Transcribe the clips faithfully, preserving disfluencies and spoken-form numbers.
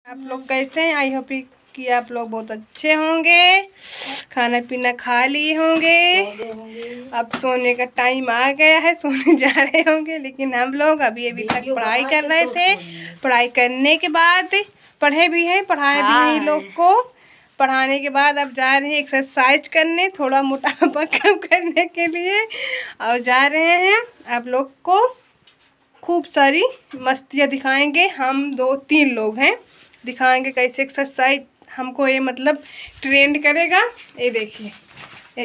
आप लोग कैसे हैं? आई होप कि आप लोग बहुत अच्छे होंगे, खाना पीना खा लिए होंगे। अब सोने का टाइम आ गया है, सोने जा रहे होंगे। लेकिन हम लोग अभी अभी तक पढ़ाई कर रहे थे। पढ़ाई करने के बाद पढ़े भी हैं, पढ़ाए भी हैं लोग को। पढ़ाने के बाद अब जा रहे हैं एक्सरसाइज करने, थोड़ा मोटापा कम करने के लिए। और जा रहे हैं आप लोग को खूब सारी मस्तियाँ दिखाएंगे। हम दो तीन लोग हैं, दिखाएंगे कैसे एक्सरसाइज हमको ये मतलब ट्रेंड करेगा। ये देखिए, ये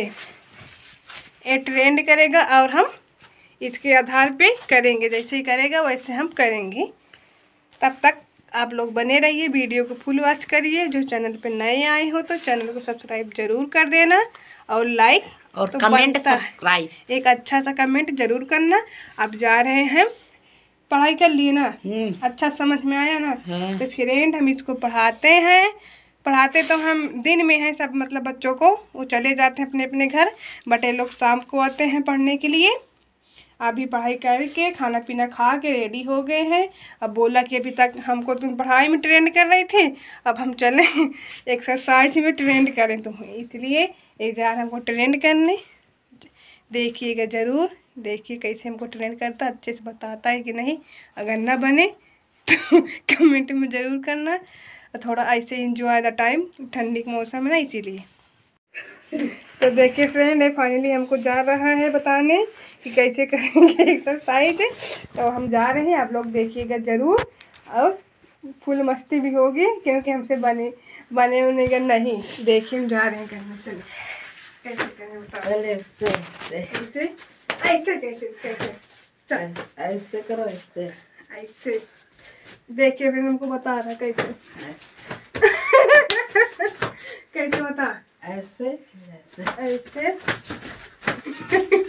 ये ट्रेंड करेगा और हम इसके आधार पे करेंगे। जैसे ही करेगा वैसे हम करेंगे। तब तक आप लोग बने रहिए, वीडियो को फुल वॉच करिए। जो चैनल पे नए आए हो तो चैनल को सब्सक्राइब जरूर कर देना और लाइक और तो कमेंट सब्सक्राइब, एक अच्छा सा कमेंट जरूर करना। अब जा रहे हैं, पढ़ाई कर लिए ना, अच्छा समझ में आया ना। हाँ। तो फ्रेंड हम इसको पढ़ाते हैं। पढ़ाते तो हम दिन में हैं सब, मतलब बच्चों को वो चले जाते हैं अपने अपने घर, बट ये लोग शाम को आते हैं पढ़ने के लिए। अभी पढ़ाई करके खाना पीना खा के रेडी हो गए हैं। अब बोला कि अभी तक हमको तुम पढ़ाई में ट्रेंड कर रही थी, अब हम चले एक्सरसाइज में ट्रेंड करें तुम्हें, इसलिए ये जा रहे हमको ट्रेंड करने। देखिएगा ज़रूर, देखिए कैसे हमको ट्रेंड करता, अच्छे से बताता है कि नहीं। अगर ना बने तो कमेंट में ज़रूर करना। थोड़ा ऐसे इंजॉय द टाइम, ठंडी के मौसम है ना, इसीलिए। तो देखिए फ्रेंड, ये फाइनली हमको जा रहा है बताने कि कैसे करेंगे एक्सरसाइज। तो हम जा रहे हैं, आप लोग देखिएगा ज़रूर। और फुल मस्ती भी होगी क्योंकि हमसे बने बने बनेगा नहीं। देखिए हम जा रहे हैं करने। चलो कैसे करें बताओ। ऐसे ऐसे ऐसे कैसे कैसे चल ऐसे करो, ऐसे ऐसे। देखिए फिर हमको बता रहा कैसे कैसे बता। ऐसे ऐसे ऐसे